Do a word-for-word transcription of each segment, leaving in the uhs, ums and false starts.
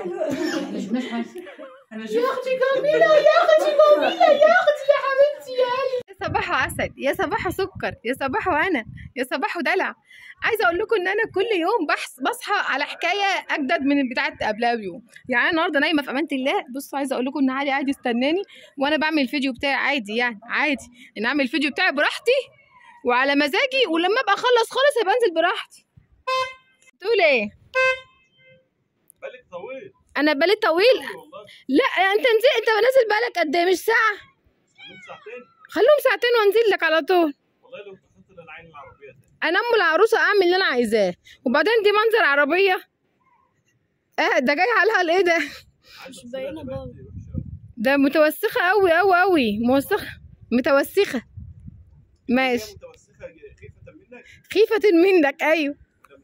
ما شفناش حاجه. يا اختي جميله يا اختي جميله يا اختي يا حبيبتي يا صباح عسل، يا صباح سكر، يا صباح وانا، يا صباح دلع. عايزه اقول لكم ان انا كل يوم بحث بصحى على حكايه اجدد من بتاعه قبلها بيوم. يعني انا النهارده نايمه في امانه الله. بصوا عايزه اقول لكم ان علي قاعد يستناني وانا بعمل الفيديو بتاعي عادي، يعني عادي ان اعمل الفيديو بتاعي براحتي وعلى مزاجي، ولما ابقى اخلص خالص هبقى انزل براحتي. تقول ايه؟ بالك طويل. انا بالي طويل؟ لا انت نزل، انت نازل بالك قد ايه؟ مش ساعه؟ خليهم ساعتين. خليهم ساعتين وانزل لك على طول. والله لو اتخذت للعين العربيه دي. انا ام العروسه اعمل اللي انا عايزاه. وبعدين دي منظر عربيه؟ اه ده جاي عليها الايه ده؟ مش باينه بابا. ده متوسخه قوي قوي قوي، موسخه متوسخه. ماشي. متوسخه خيفه منك. خيفه منك ايوه.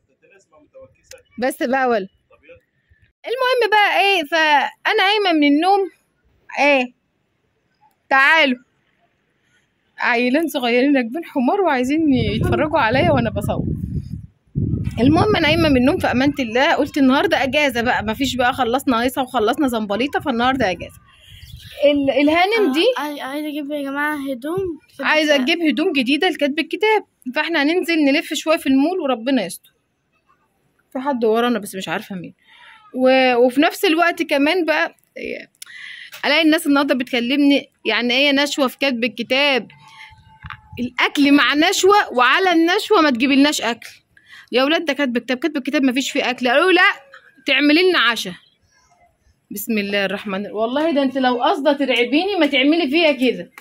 بس بقى ولا المهم بقى ايه، فانا قايمه من النوم ايه، تعالوا عيلين صغيرين راكبين حمار وعايزين يتفرجوا عليا وانا بصور. المهم انا قايمه من النوم في امانه الله، قلت النهارده اجازه بقى، مفيش بقى خلصنا هيصه وخلصنا زنبليطه، فالنهارده اجازه. الهانم دي عايزه اجيب يا جماعه هدوم، عايزه تجيب هدوم جديده لكتب الكتاب، فاحنا هننزل نلف شويه في المول وربنا يستر. في حد ورانا بس مش عارفه مين. و... وفي نفس الوقت كمان بقى الاقي الناس النهارده بتكلمني، يعني ايه نشوه في كتب الكتاب؟ الاكل مع نشوه، وعلى النشوه ما تجيبلناش اكل يا ولاد، ده كاتب كتاب، كاتب الكتاب ما فيش فيه اكل. قالوا لا تعملي لنا عشاء. بسم الله الرحمن الرحيم. والله ده انت لو قصده ترعبيني ما تعملي فيها كده.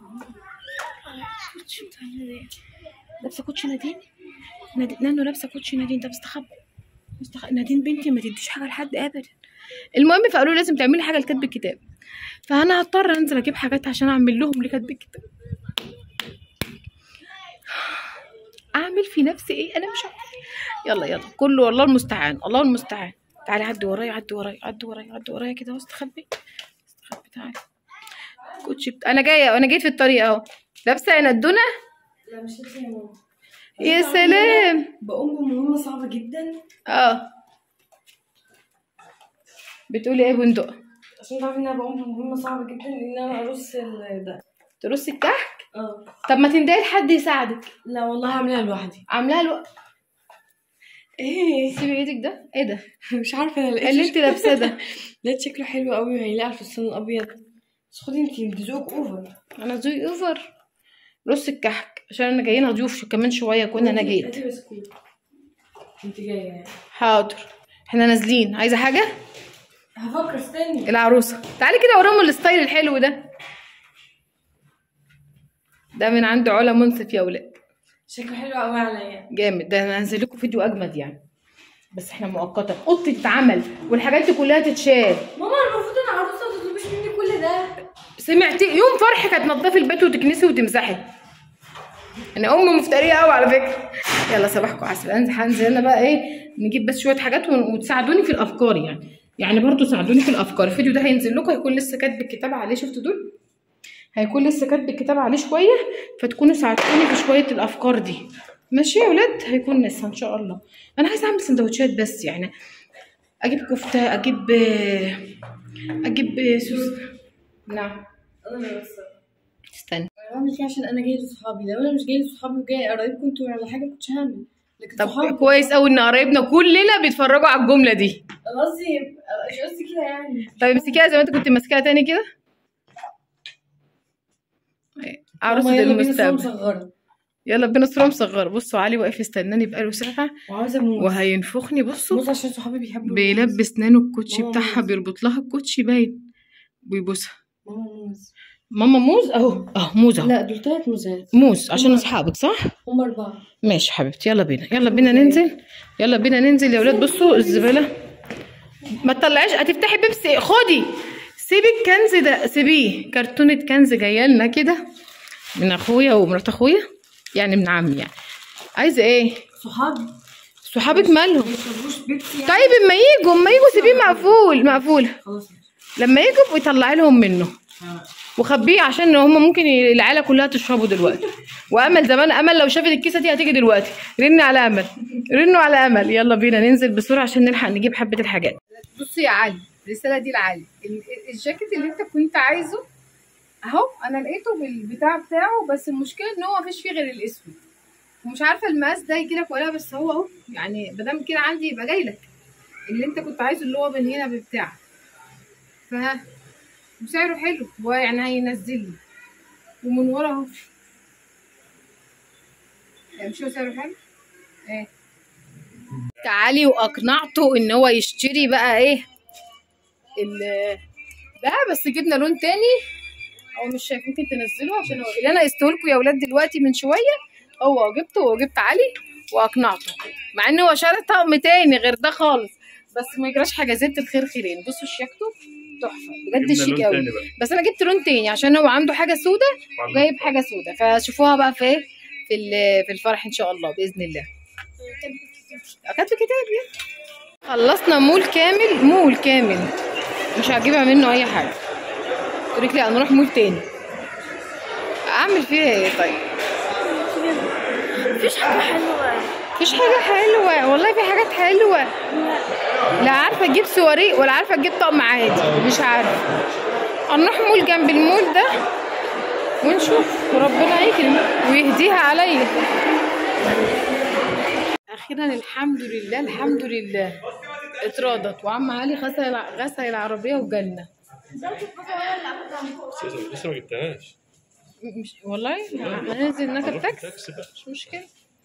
لابسه كوتشي نادين؟ نانو لابسه كوتشي نادين. طب استخبى مستخ... نادين بنتي ما تديش حاجه لحد ابدا. المهم فقالوا لازم تعملي حاجه لكتب الكتاب، فانا هضطر انزل اجيب حاجات عشان اعمل لهم لكتب الكتاب. اعمل في نفسي ايه انا مش عارفه. يلا يلا كله والله المستعان، الله المستعان. تعالي عدي ورايا عدي ورايا عدي ورايا عدي ورايا كده واستخبي استخبي. تعالي كوتشي بت... انا جايه وانا جيت في الطريق اهو. لابسه يا ندونه؟ لا مش لابسه يا ماما. يا سلام. بقوم بمهمه صعبه جدا. اه بتقولي ايه بندق؟ عشان تعرفي ان انا بقوم بمهمه صعبه جدا، ان انا ارص ده. ترصي الكحك؟ اه. طب ما تندهي لحد يساعدك. لا والله هعملها لوحدي. عاملاها لو... ايه سيبي ايدك ده. ايه ده؟ مش عارفه انا لقيت اللي انت لابساه ده. لقيت شكله حلو قوي وهيلاقي على الفستان الابيض. بس خدي انت انت ذوقك اوفر. انا ذوقي اوفر. رص الكحك عشان انا جايين ضيوف كمان شويه كنا انا جيت. هاتي بسكوت. انت جايه يعني. حاضر احنا نازلين. عايزه حاجه؟ هفكر استني. العروسه تعالي كده وراهم الستايل الحلو ده. ده من عند علا منصف يا ولاد. شكله حلو قوي عليا. جامد. ده انا هنزل لكم فيديو اجمد يعني، بس احنا مؤقتا. اوضتي تتعمل والحاجات دي كلها تتشال. ماما المفروض انا عروسه ما تطلبيش مني كل ده. سمعتي يوم فرحك هتنضفي البيت وتكنسي وتمسحي. انا ام مفتريه قوي على فكره. يلا صباحكم عسل. انزل هنزل انا بقى ايه، نجيب بس شويه حاجات وتساعدوني في الافكار يعني يعني برضو ساعدوني في الافكار. الفيديو ده هينزل لكم هيكون لسه كاتب الكتاب عليه. شفتوا دول؟ هيكون لسه كاتب الكتاب عليه شويه، فتكونوا ساعدتوني في شويه الافكار دي. ماشي يا ولاد؟ هيكون لسه ان شاء الله. انا عايزه اعمل سندوتشات بس، يعني اجيب كفته، اجيب اجيب سوس. نعم انا بس استنى انا بعمل كده عشان انا جاي لصحابي. لو انا مش جاي لصحابي وجاي قرايبكم انتوا ولا حاجه كنتش هعمل. لكن طب صحابي كويس قوي ان قرايبنا كلنا بيتفرجوا على الجمله دي. قصدي مش قصدي كده يعني. طيب امسكيها زي ما انت كنت ماسكاها تاني كده. عروسه المستقبل. يلا بينا صوره مصغره. بصوا علي واقف يستناني بقاله ساعه وعاوزه موز وهينفخني. بصوا موز عشان صحابي بيحبوا بيلبس نانو الكوتشي بتاعها، بيربط لها الكوتشي باين ويبوسها. ماما موز. ماما موز اهو اهو موز اهو. لا دول ثلاث موزات. موز عشان اصحابك صح؟ هم اربعه. ماشي حبيبتي يلا بينا يلا بينا ننزل يلا بينا ننزل يا ولاد. بصوا الزباله ما تطلعيش. هتفتحي بيبسي خدي. سيبي الكنز ده سيبيه. كرتونه كنز جايه لنا كده من اخويا ومرات اخويا، يعني من عمي. يعني عايزه ايه؟ صحابي. صحابك مالهم؟ بيبسي يعني. طيب اما يجوا اما يجوا سيبيه مقفول مقفول. خلاص لما يجوا ويطلعي لهم منه وخبيه عشان هم ممكن العيله كلها تشربه دلوقتي. وامل زمان امل لو شافت الكيسه دي هتيجي دلوقتي. رني على امل رنوا على امل. يلا بينا ننزل بسرعه عشان نلحق نجيب حبه الحاجات. بصي يا علي، الرساله دي لعلي. ال- الجاكيت اللي انت كنت عايزه اهو، انا لقيته بالبتاع بتاعه، بس المشكله ان هو مفيش فيه غير الاسود، ومش عارفه المقاس ده يجيلك ولا لا، بس هو اهو يعني مادام كده عندي يبقى جاي لك اللي انت كنت عايزه، اللي هو من هنا ببتاع. ف وسعره حلو، هو يعني هينزل لي ومن ورا اهو. يعني مش هو سعره حلو؟ ايه تعالي واقنعته ان هو يشتري بقى ايه ال ده، بس جبنا لون تاني او مش شايف، ممكن تنزله عشان هو اللي انا قسته لكم يا ولاد دلوقتي من شويه، هو جبته وجبت علي واقنعته، مع ان هو شاري طقم تاني غير ده خالص، بس ما يجراش حاجه، زيت الخير خيرين. بصوا شياكته تحفه بجد، شيك قوي. بس انا جبت لون تاني عشان هو عنده حاجه سودا وجايب حاجه سودا، فشوفوها بقى في ايه في في الفرح ان شاء الله باذن الله. كاتب كتاب يعني. خلصنا مول كامل، مول كامل مش هجيبها منه اي حاجه. قلت لي هنروح مول تاني، اعمل فيها ايه طيب؟ مفيش حاجة حلوة. مفيش حاجه حلوه والله، في حاجات حلوه. لا عارفه اجيب سواري ولا عارفه اجيب طقم عادي، مش عارفه. هنروح مول جنب المول ده ونشوف، وربنا يكرم ويهديها عليا. اخيرا الحمد لله الحمد لله اتراضت، وعم علي غسل غسل العربيه وجالنا. لسه ما جبتهاش مش والله هننزل نركب تاكسي، مش مشكله.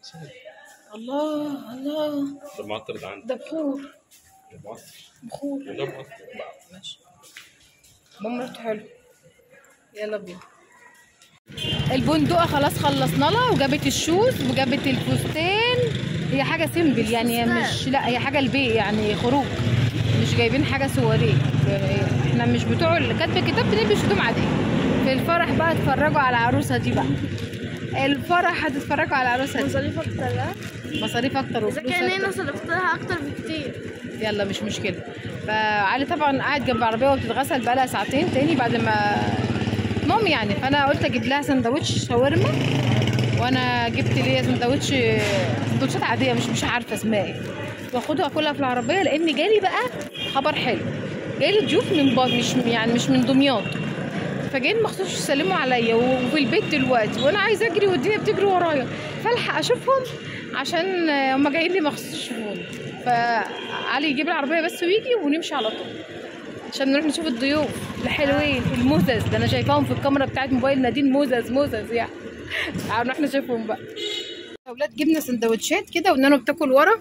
الله الله، ده معطر ده عندي، ده بخور ده معطر بخور. ده معطر. ماشي ماما ريحته حلو. يلا بينا. البندقه خلاص خلصنا لها، وجابت الشوز وجابت الفستان. هي حاجه سيمبل يعني، هي مش لا هي حاجه البيت يعني خروج، مش جايبين حاجه سواريه. احنا مش بتوع اللي كاتب الكتاب، بنلبس هدوم عاديه. في الفرح بقى اتفرجوا على العروسه دي بقى، الفرح هتتفرجوا على العروسه دي. مصاريف أكتر. لا مصاريف اكتر إذا وفلوس كان اكتر. أنا صرفت لها أكتر بكتير. يلا مش مشكله. فعلي طبعا قاعد جنب العربيه وبتتغسل بقى لها ساعتين تاني بعد ما المهم يعني، فانا قلت اجيب لها سندوتش شاورما، وانا جبت ليا سندوتش سندوتشات عاديه مش مش عارفه اسمها ايه، واخدها اكلها في العربيه، لان جالي بقى خبر حلو. جالي ضيوف من بعض، مش يعني مش من دمياط، فجايين مخصوص يسلموا عليا وفي البيت دلوقتي، وانا عايزه اجري والدنيا بتجري ورايا، فالحق اشوفهم عشان هم جايين لي مخصوص يشوفوني. فعلي يجيب العربيه بس ويجي ونمشي على طول عشان نروح نشوف الضيوف الحلوين الموزز. ده انا شايفاهم في الكاميرا بتاعت موبايل نادين موزز موزز يعني. تعالوا نروح نشوفهم بقى. اولاد جبنا سندوتشات كده، ونانو بتاكل ورا،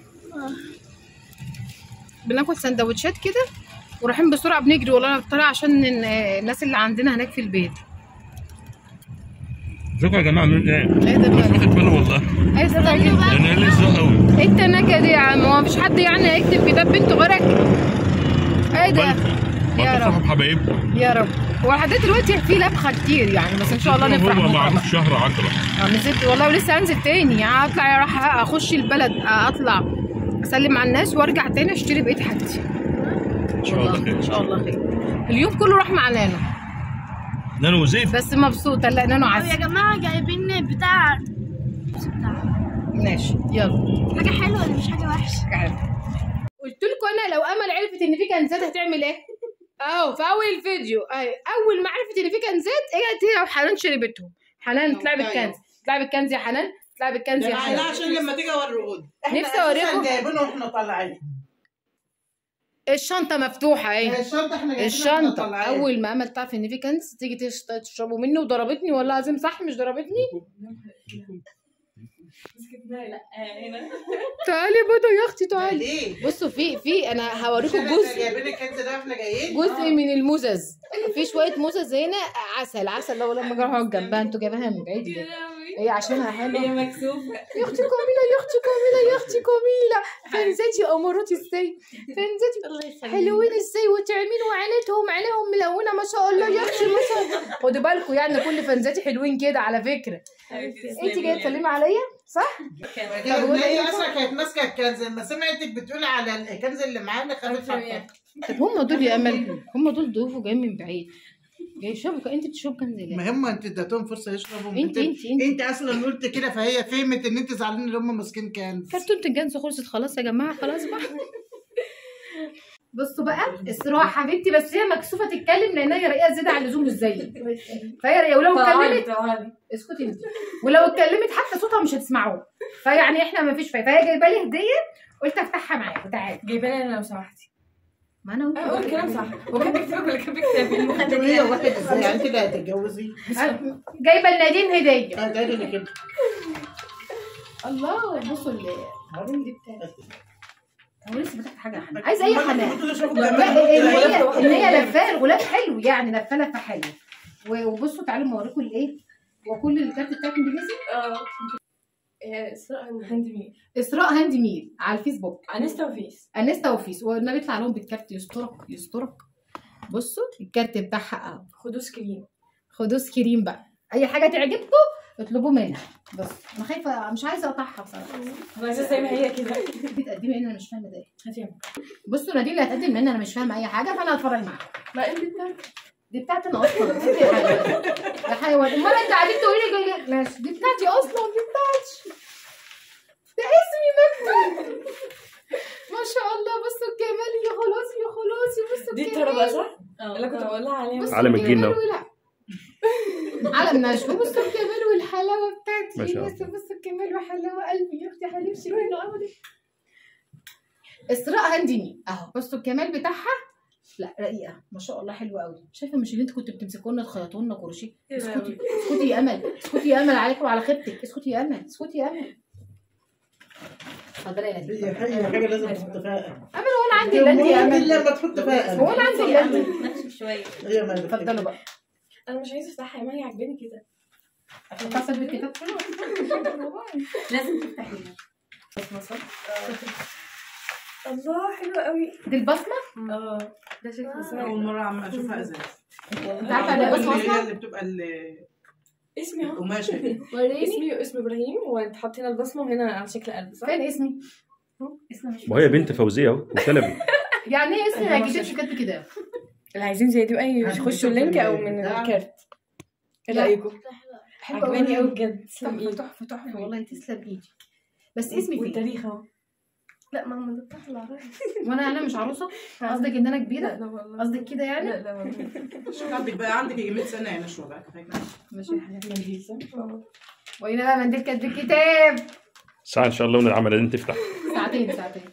بناكل سندوتشات كده ورايحين بسرعه بنجري والله طالع عشان الناس اللي عندنا هناك في البيت. ازيكم يا جماعه عاملين ايه؟ ايه ده مش واخد باله والله، ايه ده بقى؟ انا لسه قوي. انت نكد يا عم، هو مفيش حد يعني هيكتب كتاب بنته غيرك؟ ايه ده يا رب حبايبكم يا رب. هو لحد دلوقتي في لبخه كتير يعني، بس ان شاء الله نفرح هو بكره. معروف شهر عشرة. اه نزلت والله ولسه هنزل تاني يعني، اطلع راح اخش البلد، اطلع اسلم على الناس وارجع تاني اشتري بقيه حاجتي ان شاء الله خير، ان شاء الله خير. اليوم كله راح مع نانو، نانو وزيف، بس مبسوطه. لا نانو يا عسل. جماعة جايبين بتاع ماشي يلا. حاجة حلوة ولا مش حاجة وحشة؟ حاجه حلوه. قلت لكم انا لو امل عرفت ان في كنزات هتعمل ايه؟ اهو في اول الفيديو اهي، اول ما عرفت ان في كنزات اجت هي وحنان شربتهم. حنان اطلعي بالكنز، اطلعي بالكنز يا حنان، اطلعي بالكنز يا حنان. عشان لما تيجي اوريهولك. نفسي اوريكم. جايبينه واحنا طالعين. الشنطه مفتوحه اهي، الشنطه احنا جايبينها الشنطه. اول ما امل تعرف ان في كنز تيجي تشربوا منه، وضربتني والله العظيم. صح مش ضربتني؟ تعالي بدو يا اختي تعالي. بصوا في في انا هوريكم جزء، جايبين الكنز ده واحنا جايين جزء من المزز. في شويه مزز هنا عسل عسل. لو لما اجي اقعد جنبها انتوا جايباها من بعيد ليه؟ هي عشانها حلوه. هي مكسوفه يا اختي كاميله يا اختي كاميله يا اختي كاميله، فنزاتي اموراتي ازاي؟ فنزاتي حلوين ازاي وتعملوا عينتهم عينيهم ملونه ما شاء الله يا اختي ما شاء الله. خدوا بالكم يعني كل فنزاتي حلوين كده على فكره. انت جايه تسلمي عليا صح؟ هي اصلا كانت ماسكه الكنز، لما سمعتك بتقولي على الكنز اللي معانا خدت حقها. طب هم دول يا امل، هم دول ضيوف جايين من بعيد جاي يشربوا. انت بتشرب كنز ليه؟ ما هم انت اديتهم فرصه يشربوا. انت انت انت انت اصلا قلت كده، فهي فهمت ان انت زعلانه ان هم ماسكين كنز. كرتونه الكنز خلصت خلاص يا جماعه، خلاص بقى. بصوا بقى اسراء حبيبتي، بس هي مكسوفه تتكلم لان هي رقيقه زياده عن اللزوم، مش زيي. فهي رقيقه، ولو اتكلمت اسكتي انت، ولو اتكلمت حتى صوتها مش هتسمعوه. فيعني احنا ما فيش فايده. فهي جايبه لي هديه، قلت افتحها معاكم. تعالي. جايبه لي انا لو سمحتي. ما انا اه الكلام صح. هو كان بيكتبك ولا كان بيكتب المخدة هي واحد ازاي يعني كده هتتجوزي؟ جايبه لنادين هديه. اه ده اللي كده. الله بصوا الهرم دي بتاعتي. هو لسه فتحت حاجه يا حنان، عايز اي حنان. لا هي ان هي لفاه الغلاف حلو يعني، لفاه لفه حلو. وبصوا تعالوا اوريكم الايه، وكل الكارت بتاعكم انجليزي. اه اسراء هاند ميد. اسراء هاند ميد على الفيسبوك، انستا وفيس. انستا وفيس. والنبي يطلع لهم بالكارت يسترك يسترك. بصوا الكارت بتاعها اهو. خدوا سكرين، خدوا سكرين بقى. اي حاجه تعجبكم اطلبوا منها. بس انا خايفه مش عايزه اقطعها بصراحه. انا عايزه زي ما هي كده. بتقدمي ان انا مش فاهمه ده. هاتيها. بصوا نادين اللي هتقدم ان انا مش فاهمه اي حاجه، فانا هتفرج معاها. ما انت بتاعتك دي بتاعتي انا اصلا. دي حيوان يا حيوان. امال انت قاعدين تقولي لي ماشي دي بتاعتي اصلا. دي بتاعتي، ده اسمي مكتوب. ما شاء الله. بصوا الجمال. يا خلاصي يا خلاصي. بصوا دي الجمال. التربه صح؟ اه اللي كنت بقول لها عليها. علم الجنة. علم نشوى. بصوا الجمال والحلاوه بتاعتي. ما شاء الله. بصوا الجمال وحلاوه قلبي يا اختي حبيبتي. وين عمري. اسراء هانديني اهو. بصوا الجمال بتاعها. لا رقيقه ما شاء الله، حلوه قوي. شايفه مش اللي انت كنت بتمسكوا لنا تخيطوا لنا كروشيه؟ اسكتي اسكتي يا امل، اسكتي يا امل عليكم وعلى خيبتك. اسكتي يا امل، اسكتي يا امل. اتفضلي يا نادين. هي حاجه حاجه لازم تحط فيها امل. هو انا عندي اللي انت يا امل؟ الا ما تحط فيها هو انا عندي اللي انت؟ نفسك شويه. هي ما اتفضلوا بقى. انا مش عايزه افتحها، ما هي عاجباني كده. افتحي بالكتاب. لازم تفتحيها. بصمه صح؟ الله حلوه قوي. دي البصمه. اه ده شكله سهل. اول مره عم اشوفها ازاز. انت عارفه ان البصمه اللي هي اصلا اللي بتبقى ال- اسمي اهو. القماشه دي. وريني. اسمي واسم ابراهيم، وتحط هنا البصمه وهنا على شكل قلب صح؟ فين اسمي؟ اسمي مش وهي بنت فوزيه اهو وشلبي. يعني ايه اسمي ما يجيش كاتب كده؟ اللي عايزين زي دي بقى يخشوا اللينك او من الكارت. ايه لا. رايكم؟ حلوه عجباني قوي بجد. تسلم تحفه ايدك. تحفه تحفه والله. تسلم ايدي. بس اسمي فين؟ والتاريخ اهو. لا ماما ده بتاع العرايس. وانا انا مش عروسه؟ قصدك ان انا كبيره؟ لا والله. قصدك كده يعني؟ لا لا والله. شوف عندك بقى عندك يجي مية سنه يعني شو بقى كفايه. ماشي يا حبيبتي. وهنا بقى منديل كاتب الكتاب. ساعة ان شاء الله من العمليه دي تفتح. ساعتين ساعتين.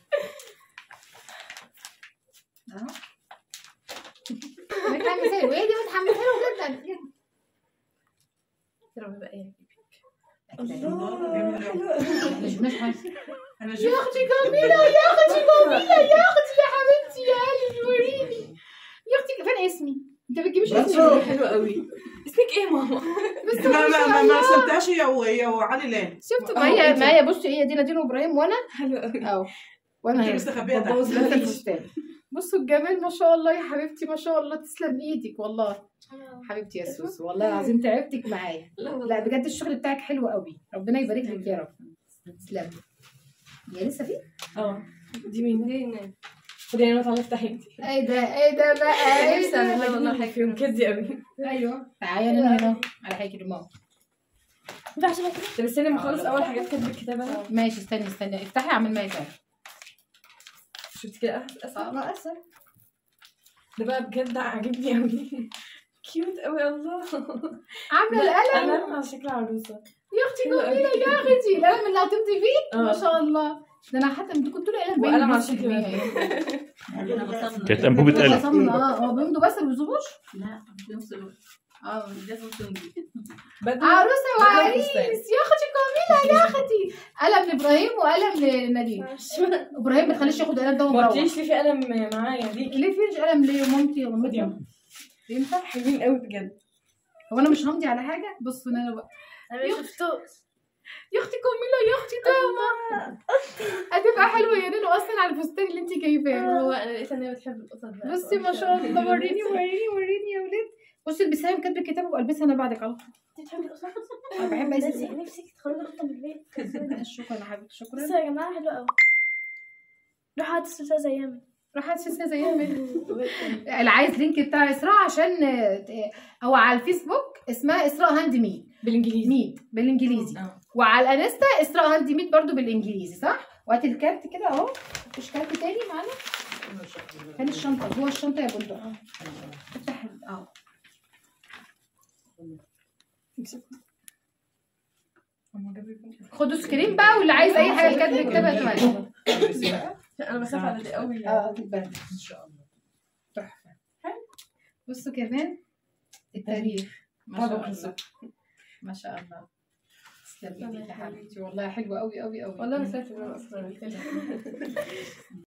اهو. متحمسه له. وهي دي متحمسه له جدا. ترى بقى ايه؟ الله ما شفناش حاجه. انا يا شفت اختي جميله يا اختي جميله يا اختي يا حبيبتي يا قلبي. وريني يا اختي. فين اسمي؟ انت بتجيبيش اسمي. حلوه قوي. اسمك ايه ماما؟ بس ما ما ما ما رسمتهاش هي وهي وعلي لان. شفت؟ ما هي ما هي بصي هي دي نادين وابراهيم وانا حلوه قوي. اهو. وانا انت هنا مستخبيه تحت. ببوظ لسه لها الفستان. بصوا الجمال ما شاء الله يا حبيبتي. ما شاء الله. تسلم ايدك والله حبيبتي يا سوسو. والله العظيم تعبتك معايا. لا والله. لا بجد الشغل بتاعك حلو قوي. ربنا يبارك لك يا رب. تسلمي. هي لسه في؟ اه دي مين؟ دي نانا. خدي انا تعالي افتحي انت. ايه ده ايه ده بقى ايه نفسي اعمل ده؟ والله حاجه فيهم كدي قوي. ايوه تعالي انا هنا على حاجه ماما. ده عشان كده. طب استني ما اخلص اول حاجات كاتبه الكتاب انا. ماشي استني استني افتحي اعمل ما يسار. شفتي كده اسهل؟ اه اسهل. ده بقى بجد عاجبني قوي. كيوت قوي الله. عامله ده القلم قلم على شكل عروسه. يا اختي حلو قوي. جميله يا اختي. القلم اللي هتمضي فيه ما اه. شاء الله. ده انا حتى انتوا كنتوا لي قلم باين وقلم على نص شكل جنيه. كانت انبوبه قلم. بصمنا. اه هو بيمضوا بس ما بيظبطوش. لا مش بنفس الوقت. اه لازم تمضي. بدل عروسه بدل وعريس فستان. يا اختي جميله يا اختي. قلم لابراهيم وقلم لنادين. ابراهيم ما تخليش ياخد قلم ده ما ومروح. قلتليش ليه في قلم معايا ديكي. ليه فيش قلم ليه ومامتي ومامتي يلا. ينفع؟ حلوين قوي بجد. هو انا مش همضي على حاجه. بصوا انا بقى انا ما شفتوش. يا اختي جميله يا اختي تمام. هتبقى حلوه يا نونو اصلا على الفستان اللي انت جايباه. هو انا لقيت ان هي بتحب القطط بقى. بصي ما شاء الله. وريني وريني وريني يا ولاد. بصي البسها كاتب الكتاب والبسها انا بعدك على طول. انت بتحبي القطط؟ انا بحب نفسي اسمع. نفسك تدخلي قطه من البيت. شكرا يا حبيبتي شكرا. بصوا يا جماعه حلوه قوي. روحوا هاتوا السلسله زيها من. راح تشوفها زيها من. اللي عايز لينك بتاع اسراء عشان ت- هو على الفيسبوك اسمها اسراء هاند ميد بالانجليزي. ميد بالانجليزي. اه. وعلى الانستا اسراء هاند ميد برضو بالانجليزي صح؟ وهات الكارت كده اهو. مفيش كارت تاني معانا؟ ما شاء الله. فين الشنطه؟ جوه الشنطه يا بندق. افتح اه خدوا سكرين بقى، واللي عايز اي حاجه الكاتب يكتبها دلوقتي. انا بخاف على دي قوي. اه تتبهدل ان شاء الله. تحفه. بصوا كمان التاريخ ما شاء الله ما شاء الله. تسلمي ايديك يا حبيبتي والله حلوه قوي قوي قوي. والله ما سافر اصلا.